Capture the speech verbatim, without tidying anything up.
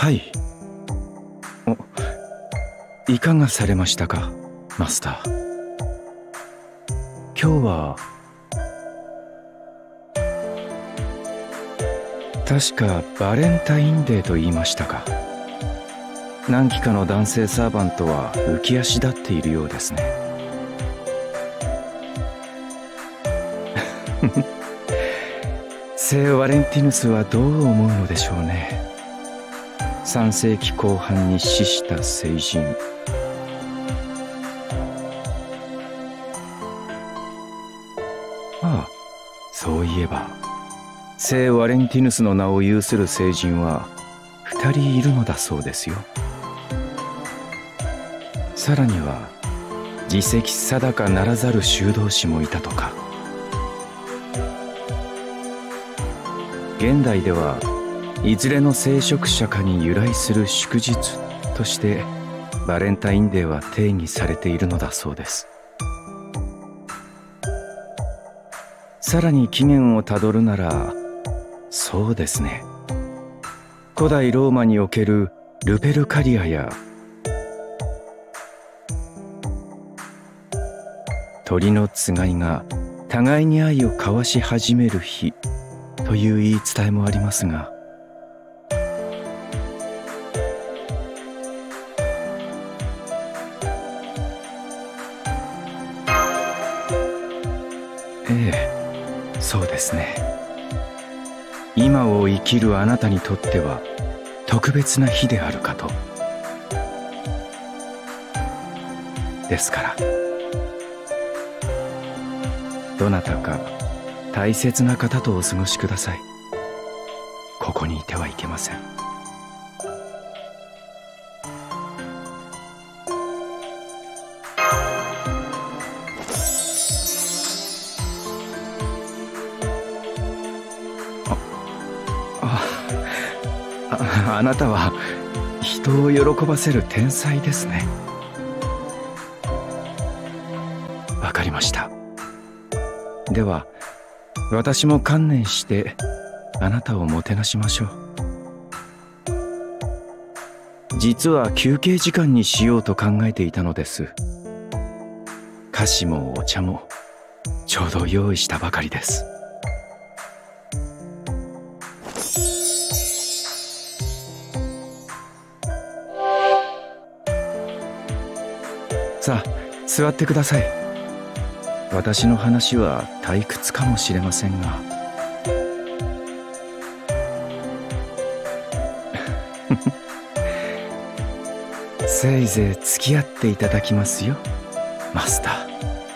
はい。お、いかがされましたか、マスター。今日は確かバレンタインデーと言いましたか。何機かの男性サーバントは浮き足立っているようですね。聖ワレンティヌスはどう思うのでしょうね。さん世紀後半に死した聖人。ああ、そういえば聖ワレンティヌスの名を有する聖人は二人いるのだそうですよ。さらには自責定かならざる修道士もいたとか。現代ではいずれの聖職者かに由来する祝日としてバレンタインデーは定義されているのだそうです。さらに起源をたどるなら、そうですね、古代ローマにおけるルペルカリアや鳥のつがいが互いに愛を交わし始める日という言い伝えもありますが、ええ、そうですね。今を生きるあなたにとっては特別な日であるかと。ですからどなたか大切な方とお過ごしください。ここにいてはいけません。あ、あ、あなたは人を喜ばせる天才ですね。わかりました。では私も観念してあなたをもてなしましょう。実は休憩時間にしようと考えていたのです。菓子もお茶もちょうど用意したばかりです。さあ座ってください。私の話は退屈かもしれませんがせいぜい付き合っていただきますよ、マスター。